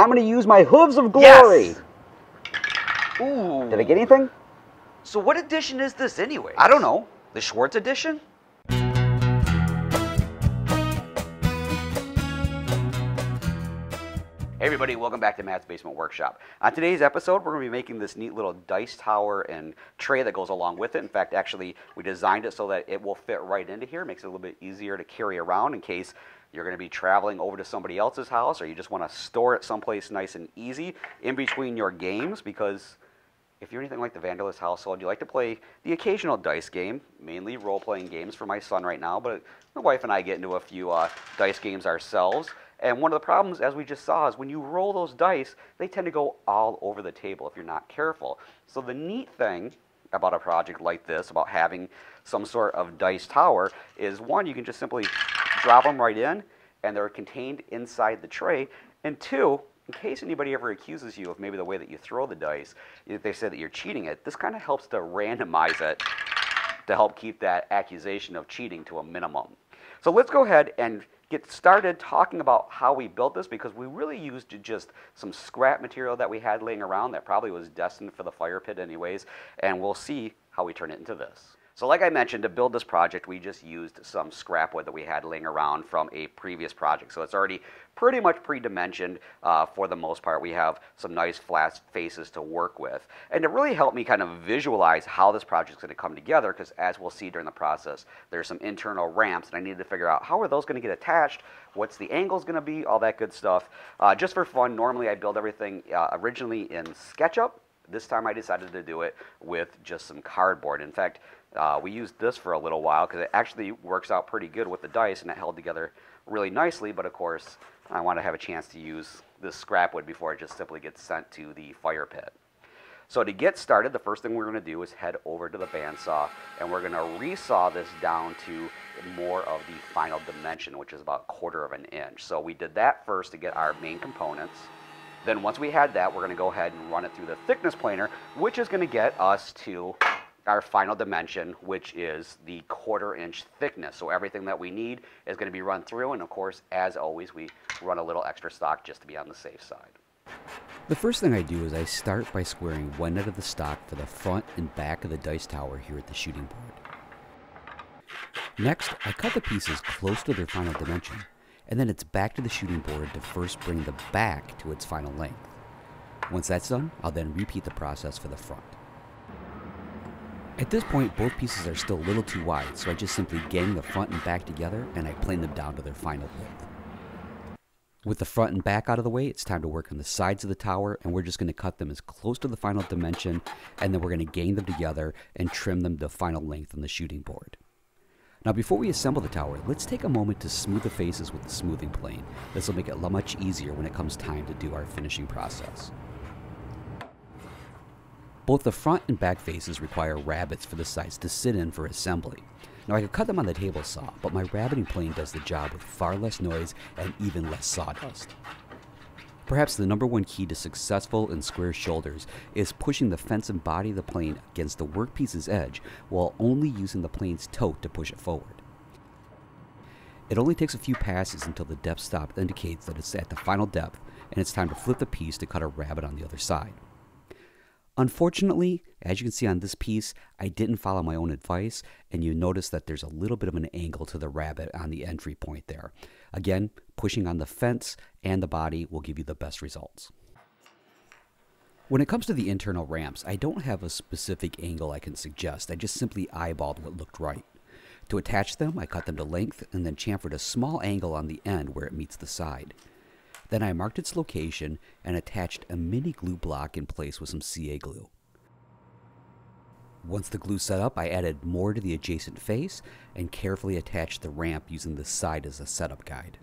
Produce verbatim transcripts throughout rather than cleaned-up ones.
I'm going to use my hooves of glory. Yes. Ooh. Did I get anything? So what edition is this anyway? I don't know. The Schwartz edition? Hey everybody, welcome back to Matt's Basement Workshop. On today's episode, we're going to be making this neat little dice tower and tray that goes along with it. In fact, actually, we designed it so that it will fit right into here. Makes it a little bit easier to carry around in case you're going to be traveling over to somebody else's house or you just want to store it someplace nice and easy in between your games, because if you're anything like the Vandalist household, you like to play the occasional dice game, mainly role-playing games for my son right now, but my wife and I get into a few uh, dice games ourselves. And one of the problems, as we just saw, is when you roll those dice, they tend to go all over the table if you're not careful. So the neat thing about a project like this, about having some sort of dice tower, is one, you can just simply drop them right in, and they're contained inside the tray. And two, in case anybody ever accuses you of maybe the way that you throw the dice, if they say that you're cheating it, this kind of helps to randomize it to help keep that accusation of cheating to a minimum. So let's go ahead and get started talking about how we built this, because we really used just some scrap material that we had laying around that probably was destined for the fire pit anyways, and we'll see how we turn it into this. So like I mentioned, to build this project, we just used some scrap wood that we had laying around from a previous project. So it's already pretty much pre-dimensioned uh, for the most part. We have some nice flat faces to work with. And to really help me kind of visualize how this project is going to come together, because as we'll see during the process, there's some internal ramps, and I needed to figure out how are those going to get attached, what's the angles going to be, all that good stuff. Uh, just for fun, normally I build everything uh, originally in SketchUp. This time I decided to do it with just some cardboard. In fact, Uh, we used this for a little while because it actually works out pretty good with the dice, and it held together really nicely. But of course, I want to have a chance to use this scrap wood before it just simply gets sent to the fire pit. So to get started, the first thing we're going to do is head over to the bandsaw, and we're going to resaw this down to more of the final dimension, which is about a quarter of an inch. So we did that first to get our main components. Then once we had that, we're going to go ahead and run it through the thickness planer, which is going to get us to our final dimension, which is the quarter inch thickness. So everything that we need is going to be run through, and of course, as always, we run a little extra stock just to be on the safe side. The first thing I do is I start by squaring one end of the stock for the front and back of the dice tower here at the shooting board. Next, I cut the pieces close to their final dimension, and then it's back to the shooting board to first bring the back to its final length. Once that's done, I'll then repeat the process for the front. At this point, both pieces are still a little too wide, so I just simply gang the front and back together, and I plane them down to their final width. With the front and back out of the way, it's time to work on the sides of the tower, and we're just going to cut them as close to the final dimension, and then we're going to gang them together and trim them to final length on the shooting board. Now before we assemble the tower, let's take a moment to smooth the faces with the smoothing plane. This will make it much easier when it comes time to do our finishing process. Both the front and back faces require rabbets for the sides to sit in for assembly. Now I could cut them on the table saw, but my rabbeting plane does the job with far less noise and even less sawdust. Perhaps the number one key to successful and square shoulders is pushing the fence and body of the plane against the workpiece's edge while only using the plane's tote to push it forward. It only takes a few passes until the depth stop indicates that it's at the final depth, and it's time to flip the piece to cut a rabbet on the other side. Unfortunately, as you can see on this piece, I didn't follow my own advice, and you notice that there's a little bit of an angle to the rabbet on the entry point there. Again, pushing on the fence and the body will give you the best results. When it comes to the internal ramps, I don't have a specific angle I can suggest. I just simply eyeballed what looked right. To attach them, I cut them to length and then chamfered a small angle on the end where it meets the side. Then I marked its location and attached a mini glue block in place with some C A glue. Once the glue set up, I added more to the adjacent face and carefully attached the ramp using the side as a setup guide.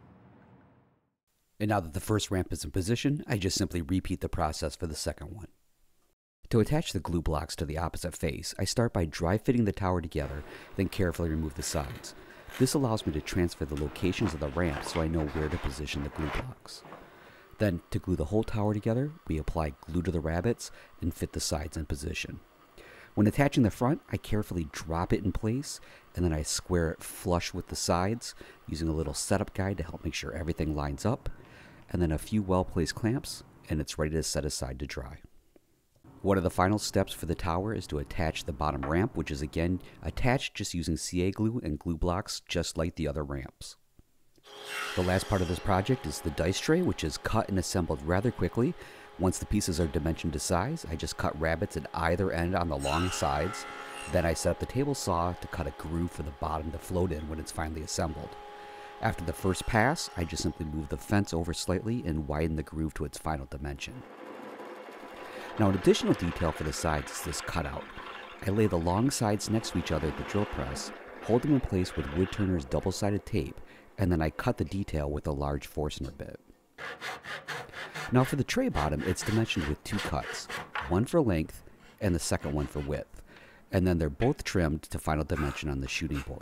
And now that the first ramp is in position, I just simply repeat the process for the second one. To attach the glue blocks to the opposite face, I start by dry fitting the tower together, then carefully remove the sides. This allows me to transfer the locations of the ramp so I know where to position the glue blocks. Then, to glue the whole tower together, we apply glue to the rabbets and fit the sides in position. When attaching the front, I carefully drop it in place, and then I square it flush with the sides, using a little setup guide to help make sure everything lines up. and then a few well-placed clamps, and it's ready to set aside to dry. One of the final steps for the tower is to attach the bottom ramp, which is again attached just using C A glue and glue blocks, just like the other ramps. The last part of this project is the dice tray, which is cut and assembled rather quickly. Once the pieces are dimensioned to size, I just cut rabbets at either end on the long sides. Then I set up the table saw to cut a groove for the bottom to float in when it's finally assembled. After the first pass, I just simply move the fence over slightly and widen the groove to its final dimension. Now, an additional detail for the sides is this cutout. I lay the long sides next to each other at the drill press, hold them in place with Wood Turner's double-sided tape, and then I cut the detail with a large Forstner bit. Now for the tray bottom, it's dimensioned with two cuts, one for length and the second one for width, and then they're both trimmed to final dimension on the shooting board.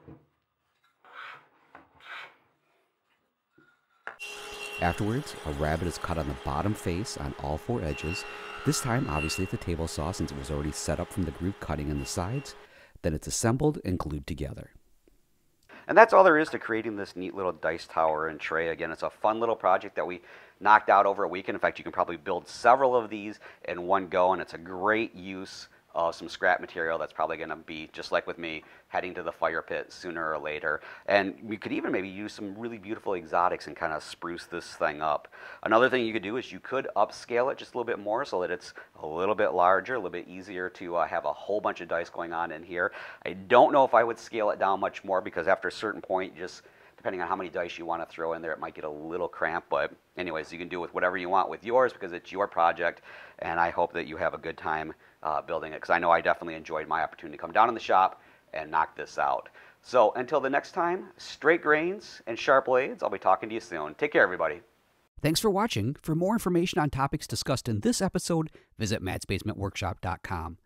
Afterwards, a rabbet is cut on the bottom face on all four edges, this time obviously at the table saw since it was already set up from the groove cutting in the sides. Then it's assembled and glued together. And that's all there is to creating this neat little dice tower and tray. Again, it's a fun little project that we knocked out over a weekend. In fact, you can probably build several of these in one go, and it's a great use of some scrap material that's probably going to be, just like with me, heading to the fire pit sooner or later. And we could even maybe use some really beautiful exotics and kind of spruce this thing up. Another thing you could do is you could upscale it just a little bit more so that it's a little bit larger, a little bit easier to uh, have a whole bunch of dice going on in here. I don't know if I would scale it down much more because after a certain point, just depending on how many dice you want to throw in there, it might get a little cramped. But anyways, you can do with whatever you want with yours because it's your project, and I hope that you have a good time uh, building it, because I know I definitely enjoyed my opportunity to come down in the shop and knock this out. So until the next time, straight grains and sharp blades. I'll be talking to you soon. Take care, everybody. Thanks for watching. For more information on topics discussed in this episode, visit matts basement workshop dot com.